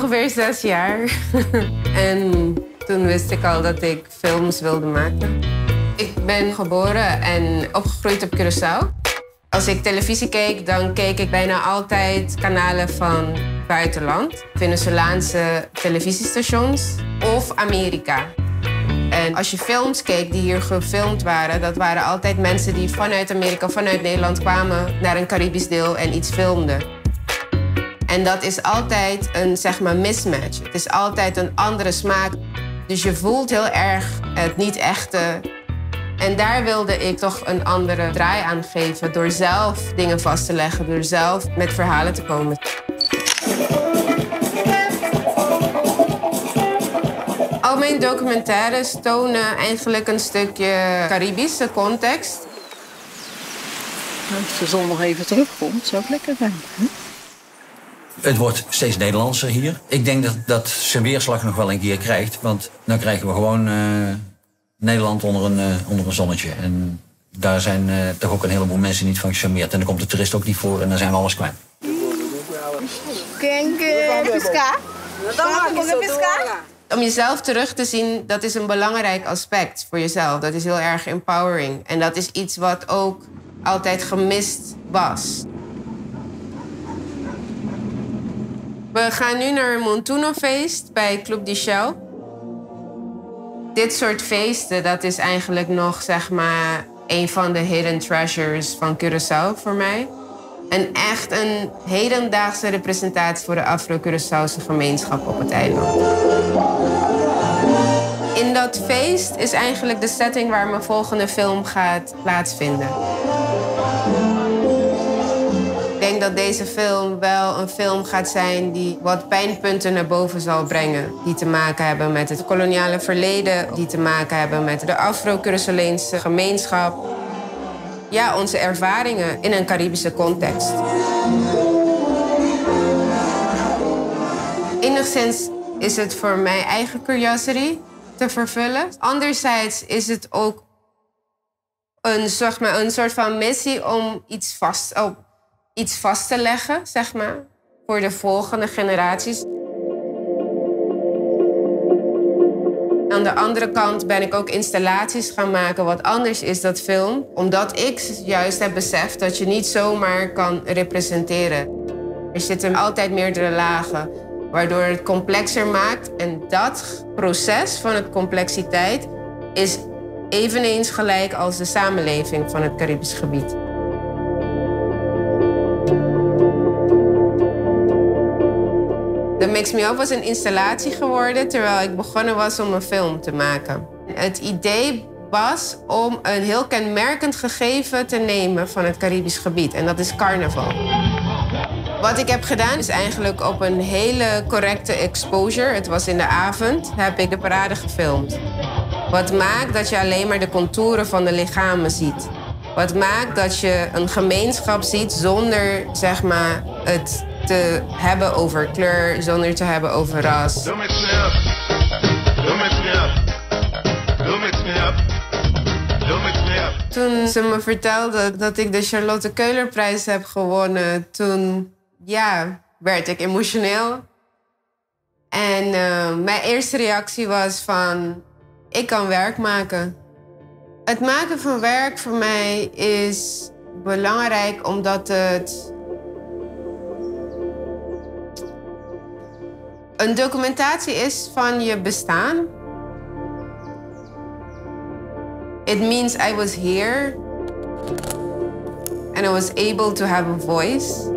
Ongeveer 6 jaar. En toen wist ik al dat ik films wilde maken. Ik ben geboren en opgegroeid op Curaçao. Als ik televisie keek, dan keek ik bijna altijd kanalen van buitenland. Venezolaanse televisiestations of Amerika. En als je films keek die hier gefilmd waren, dat waren altijd mensen die vanuit Amerika, vanuit Nederland kwamen naar een Caribisch deel en iets filmden. En dat is altijd een, zeg maar, mismatch. Het is altijd een andere smaak. Dus je voelt heel erg het niet-echte. En daar wilde ik toch een andere draai aan geven door zelf dingen vast te leggen, door zelf met verhalen te komen. Al mijn documentaires tonen eigenlijk een stukje Caribische context. Als de zon nog even terugkomt, zou het lekker zijn. Het wordt steeds Nederlandser hier. Ik denk dat zijn weerslag nog wel een keer krijgt. Want dan krijgen we gewoon Nederland onder een zonnetje. En daar zijn toch ook een heleboel mensen niet van gecharmeerd. En dan komt de toerist ook niet voor en dan zijn we alles kwijt. Om jezelf terug te zien, dat is een belangrijk aspect voor jezelf. Dat is heel erg empowering. En dat is iets wat ook altijd gemist was. We gaan nu naar een Montuno-feest bij Club de Shell. Dit soort feesten, dat is eigenlijk nog, zeg maar, een van de hidden treasures van Curaçao voor mij. En echt een hedendaagse representatie voor de Afro-Curaçaose gemeenschap op het eiland. In dat feest is eigenlijk de setting waar mijn volgende film gaat plaatsvinden. Ik denk dat deze film wel een film gaat zijn die wat pijnpunten naar boven zal brengen. Die te maken hebben met het koloniale verleden, die te maken hebben met de Afro-Curaçaoleense gemeenschap. Ja, onze ervaringen in een Caribische context. Enigszins is het voor mijn eigen curiosity te vervullen. Anderzijds is het ook een soort van missie om iets vast te leggen, zeg maar, voor de volgende generaties. Aan de andere kant ben ik ook installaties gaan maken wat anders is dan film. Omdat ik juist heb beseft dat je niet zomaar kan representeren. Er zitten altijd meerdere lagen, waardoor het complexer maakt. En dat proces van het complexiteit is eveneens gelijk als de samenleving van het Caribisch gebied. The Mix Me Up was een installatie geworden terwijl ik begonnen was om een film te maken. Het idee was om een heel kenmerkend gegeven te nemen van het Caribisch gebied. En dat is carnaval. Wat ik heb gedaan is eigenlijk op een hele correcte exposure. Het was in de avond, heb ik de parade gefilmd. Wat maakt dat je alleen maar de contouren van de lichamen ziet. Wat maakt dat je een gemeenschap ziet zonder, zeg maar, het te hebben over kleur, zonder te hebben over ras. Toen ze me vertelde dat ik de Charlotte Keulerprijs heb gewonnen, toen werd ik emotioneel. En mijn eerste reactie was van, ik kan werk maken. Het maken van werk voor mij is belangrijk omdat het een documentatie is van je bestaan. It means I was here and I was able to have a voice.